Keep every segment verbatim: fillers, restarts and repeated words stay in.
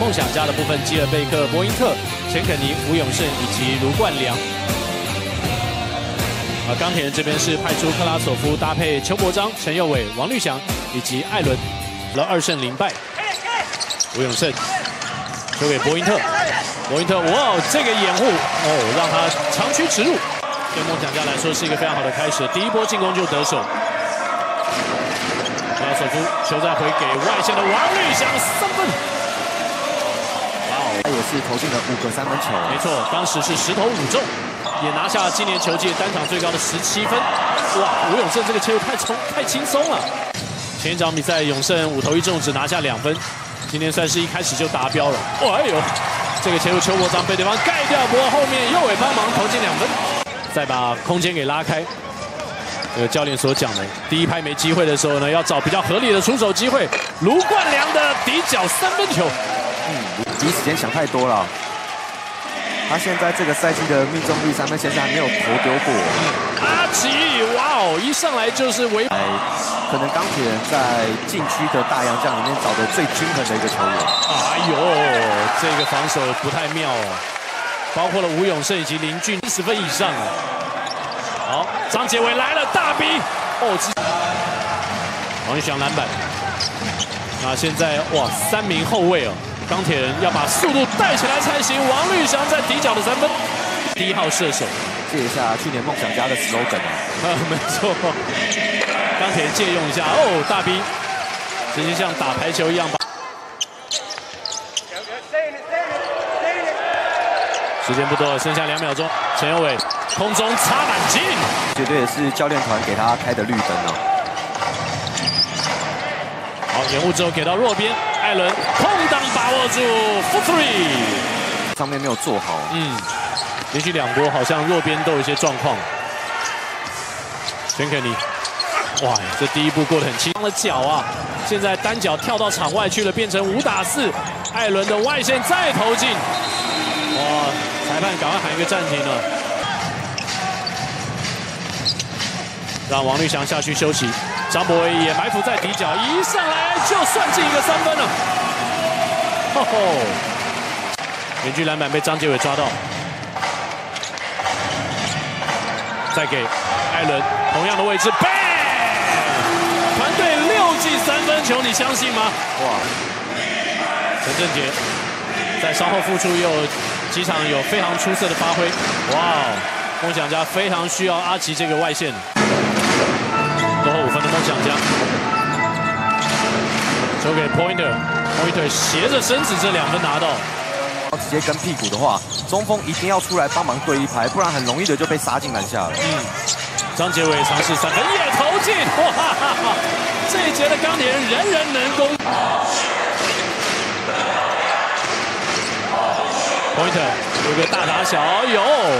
梦想家的部分，基尔贝克、博因特、钱肯尼、吴永胜以及卢冠良。啊，钢铁人这边是派出克拉索夫搭配邱伯章、陈佑伟、王绿翔以及艾伦，了二胜零败。吴永胜球给博因特，博因特，哇，这个掩护哦，让他长驱直入。对梦想家来说是一个非常好的开始，第一波进攻就得手。克拉索夫球再回给外线的王绿翔三分。 他也是投进了五个三分球， 没错，当时是十投五中，也拿下今年球季单场最高的十七分。哇，吴永胜这个切入太冲太轻松了。前一场比赛永胜五投一中，只拿下两分，今天算是一开始就达标了。哦，哎呦，这个切入邱伯章被对方盖掉，不过后面右尾帮忙投进两分，再把空间给拉开。这个教练所讲的，第一拍没机会的时候呢，要找比较合理的出手机会。卢冠良的底角三分球。 嗯，第一时间想太多了。他现在这个赛季的命中率三分线是还没有投丢过。 阿奇，哇哦，一上来就是围。 哎，可能钢铁人在禁区的大洋将里面找的最均衡的一个球员。 哎呦，这个防守不太妙哦，包括了吴永胜以及林俊十分以上啊。好，张杰伟来了，大逼哦，王玉祥篮板。那现在哇，三名后卫哦。 钢铁人要把速度带起来才行。王绿翔在底角的三分，第一号射手， 借一下去年梦想家的 slogan 啊， 啊，没错，钢铁人借用一下哦，大 B， 直接像打排球一样把。时间不多了，剩下两秒钟，陈佑伟空中插满进， 绝对也是教练团给他开的绿灯啊。 好，掩护之后给到弱边，艾伦空档把握住 ，for three， 上面没有做好。 嗯，连续两波好像弱边都有一些状况。钱肯尼，哇，这第一步过得很轻松的脚啊，现在单脚跳到场外去了，变成五打四。艾伦的外线再投进，哇，裁判赶快喊一个暂停了，让王绿翔下去休息。 张博伟也埋伏在底角，一上来就算进一个三分了。吼吼！远距篮板被张杰伟抓到，再给艾伦同样的位置 ，bang！ 团队六记三分球，你相信吗？哇！陈振杰在稍后复出又有几场有非常出色的发挥，哇！梦想家非常需要阿奇这个外线。 落后五分的梦想家，球给 Pointer，Pointer 斜着身子，这两分拿到。 直接跟屁股的话，中锋一定要出来帮忙对一拍，不然很容易的就被杀进篮下了。 嗯，张杰伟尝试三分也投进，哇！这一节的钢铁人人人能攻。Pointer 有个大打小，有，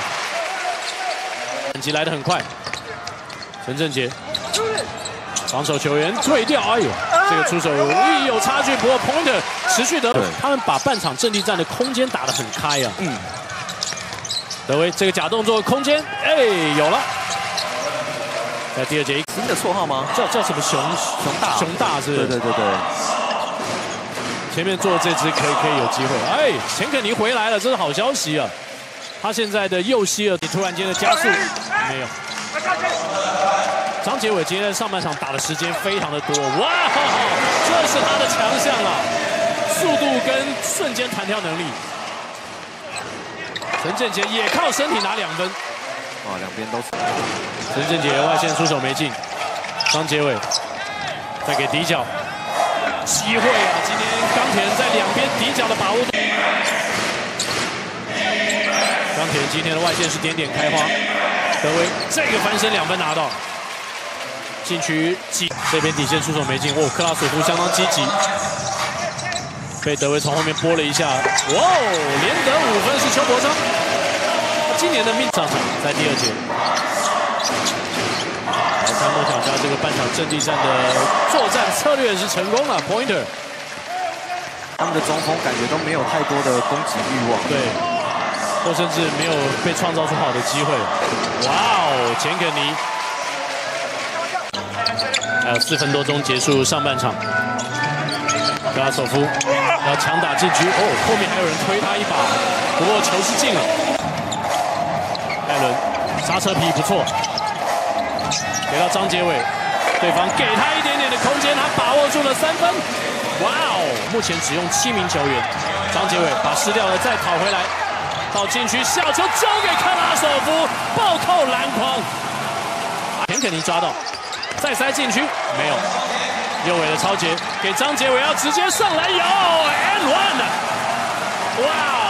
反击来得很快。陈振杰。 防守球员退掉，哎呦，这个出手一有差距，不过 Pointer 持续得，他们把半场阵地战的空间打得很开啊。嗯，德威这个假动作空间，哎，有了。在第二节， 新的绰号吗？ 叫叫什么熊熊大？ 熊大是？ 对对对对。 前面做的这支可以可以有机会，哎，钱肯尼回来了，这是好消息啊。他现在的右膝啊，你突然间的加速没有。 张杰伟今天在上半场打的时间非常的多，哇，这是他的强项啊，速度跟瞬间弹跳能力。陈振杰也靠身体拿两分， 啊，两边都是。 陈振杰外线出手没进，张杰伟再给底角，机会啊！今天钢铁人在两边底角的把握度，钢铁人今天的外线是点点开花，德威这个翻身两分拿到。 禁区挤这边底线出手没进，哦，克拉索夫相当积极，被德威从后面拨了一下，哇哦，连得五分是邱伯章，他今年的命上场在第二节。来看梦想家这个半场阵地战的作战策略是成功了 ，Pointer， 他们的中锋感觉都没有太多的攻击欲望， 对，或甚至没有被创造出好的机会。哇哦，钱肯尼。 还有四分多钟结束上半场，格拉索夫要强打禁区哦，后面还有人推他一把，不过球是进了。艾伦刹车皮不错，给到张杰伟，对方给他一点点的空间，他把握住了三分。哇哦！目前只用七名球员，张杰伟把失掉了再讨回来，到禁区小球交给克拉索夫，暴扣篮筐。田肯尼抓到，再塞禁区没有。右尾的超截给张杰伟，要直接上来有 and one， 哇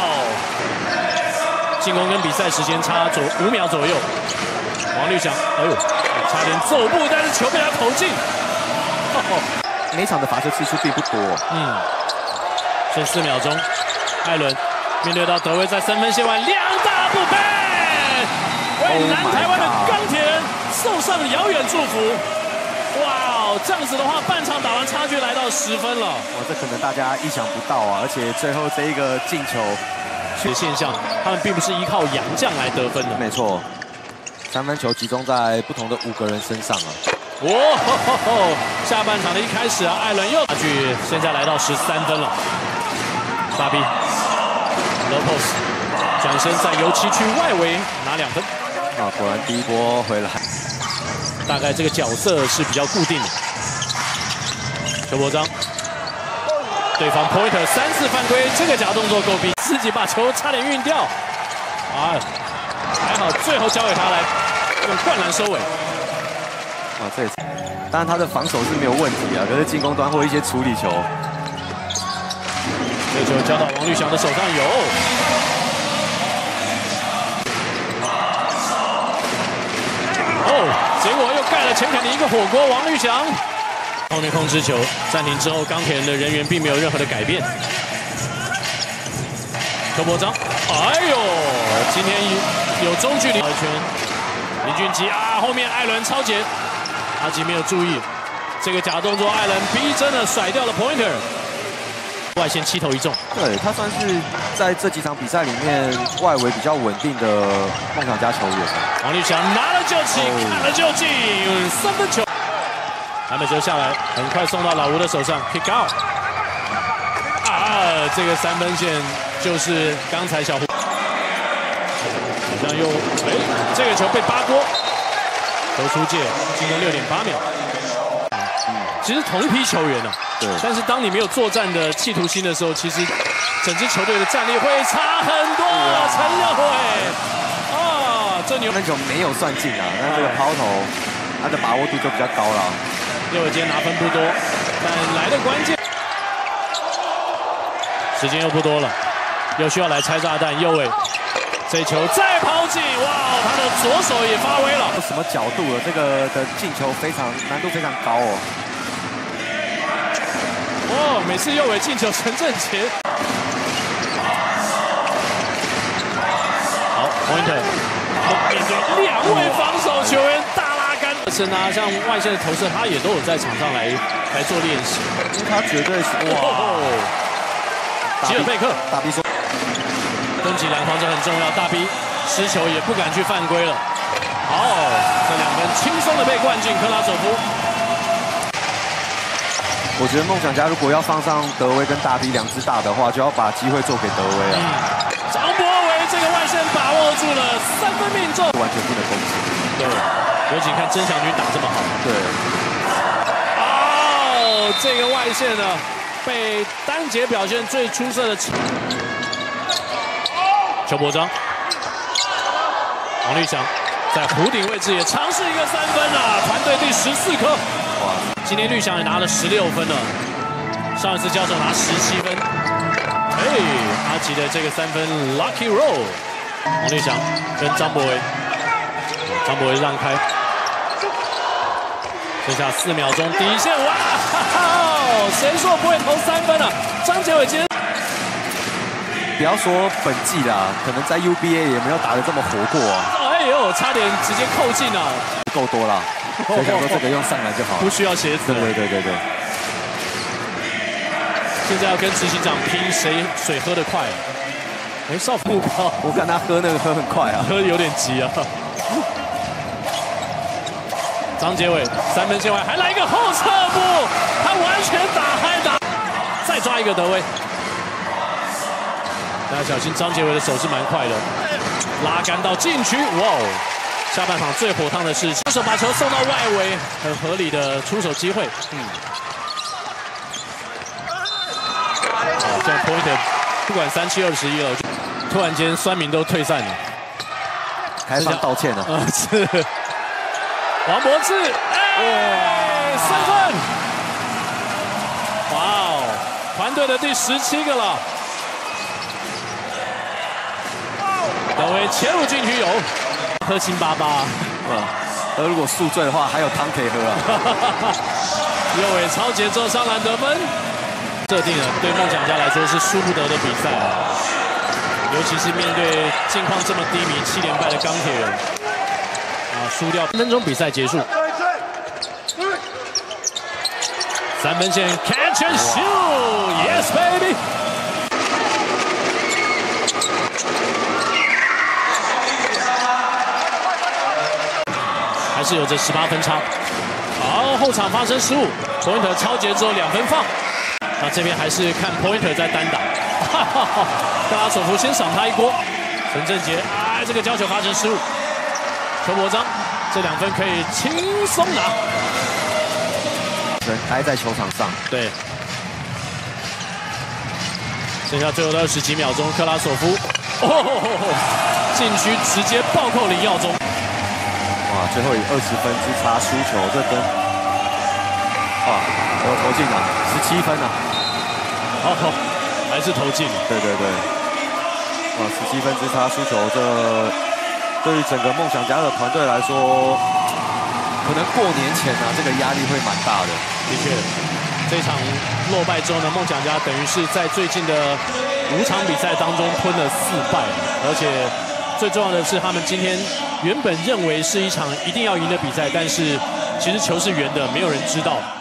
哦！进攻跟比赛时间差左五秒左右。王律翔，哎呦，差点走步，但是球被他投进。哦每场的罚球次数并不多， 嗯，剩四秒钟，艾伦面对到德威在三分线外两大不配，为南台湾的钢铁人送上遥远祝福。哇哦，这样子的话，半场打完差距来到十分了。 哇，这可能大家意想不到啊！而且最后这一个进球， 的现象，他们并不是依靠洋将来得分的。 没错，三分球集中在不同的五个人身上啊。 哇、哦！下半场的一开始啊，艾伦又差距现在来到十三分了。大 B，Lopez 转身在油漆区外围拿两分。 啊，果然第一波回来， 大概这个角色是比较固定的。邱伯章，对方 Pointer 三次犯规，这个假动作够逼，自己把球差点运掉。啊，还好最后交给他来用灌篮收尾。 啊，这当然他的防守是没有问题啊，可是进攻端或一些处理球， 这球交到王律翔的手上有。哦，结果又盖了钱肯尼一个火锅，王律翔后面控制球，暂停之后，钢铁人的人员并没有任何的改变。邱伯章，哎呦，今天有中距离一圈，林俊杰啊，后面艾伦超截。阿吉没有注意这个假动作，艾伦逼真的甩掉了 Pointer， 外线七投一中。 对他算是在这几场比赛里面外围比较稳定的梦想家球员。 王律翔拿了就起，哦、看了就进，三分球。南北球下来，很快送到老吴的手上 ，kick out。啊，这个三分线就是刚才小胡，好像又哎，这个球被扒锅。投出界，进攻六点八秒。嗯，其实同一批球员啊， 对。 但是当你没有作战的企图心的时候，其实整支球队的战力会差很多。陈佑伟，啊，这牛那球没有算进啊，那这个抛投，他的把握度就比较高了。 右伟今天拿分不多，但来的关键，时间又不多了，又需要来拆炸弹。右伟。这球再抛进，哇！他的左手也发威了。 什么角度了？这个的进球非常难度非常高哦。 哦，每次右尾进球，陈振杰。好 ，Pointer， 面对两位防守球员大拉杆。是啊，像外线的投射，他也都有在场上来来做练习。 他绝对是哇！ 吉尔贝克， 大 B 说。 攻击篮筐这很重要，大 B 失球也不敢去犯规了。好，这两分轻松的被灌进，克拉索夫。 我觉得梦想家如果要放上德威跟大 B 两只大的话，就要把机会做给德威啊。 嗯、张博维这个外线把握住了，三分命中， 完全不能攻击。 对，尤其看曾祥军打这么好。 对。 哦，这个外线呢，被单节表现最出色的。邱伯章，王律翔在弧顶位置也尝试一个三分啊，团队第十四颗。哇，今天律翔也拿了十六分了，上一次交手拿十七分。哎，阿吉的这个三分 lucky roll， 王律翔跟张博维，张博维让开，剩下四秒钟，底线哇，谁说不会投三分啊？张杰伟今天。 不要说本季啦，可能在 U B A 也没有打得这么活过啊！ 哎呦，差点直接扣进啊！ 够多了，所以想说这个用上篮就好了， 不需要鞋子。 对对对对对。 现在要跟执行长拼谁水喝得快。哎，少目标， 我看他喝那个喝很快啊， 喝有点急啊。张杰伟三分线外还来一个后撤步，他完全打嗨打，再抓一个德威。 大家小心张杰伟的手是蛮快的，拉杆到禁区，哇哦！下半场最火烫的是出手把球送到外围，很合理的出手机会。嗯，好，这样 Point 不管三七二十一了，突然间酸民都退散了， 开放道歉了。 啊，是王柏志，哎，三分！哇哦，团队的第十七个了。 德威切入禁区有，喝辛巴巴， 啊，而如果宿醉的话，还有汤可以喝啊。 右尾超节奏上篮得分，设定了对梦想家来说是输不得的比赛，尤其是面对近况这么低迷、七连败的钢铁人，啊，输掉三分钟比赛结束，三分线 catch and shoot，yes baby。 还是有着十八分差。好，后场发生失误 ，Pointer 超节奏两分放。那这边还是看 Pointer 在单打，哈哈哈！克拉索夫先赏他一锅。陈振杰，哎，这个交球发生失误。邱伯章，这两分可以轻松拿。 人待在球场上。对。 剩下最后的二十几秒钟，克拉索夫，哦，禁区直接暴扣林耀宗。 哇，最后以二十分之差输球，这跟哇，没有投进啊，十七分啊， 哦，还是投进， 对对对，哇，十七分之差输球，这对于整个梦想家的团队来说，可能过年前啊，这个压力会蛮大的。 的确，这场落败之后呢，梦想家等于是在最近的五场比赛当中吞了四败，而且最重要的是，他们今天。 原本认为是一场一定要赢的比赛，但是其实球是圆的，没有人知道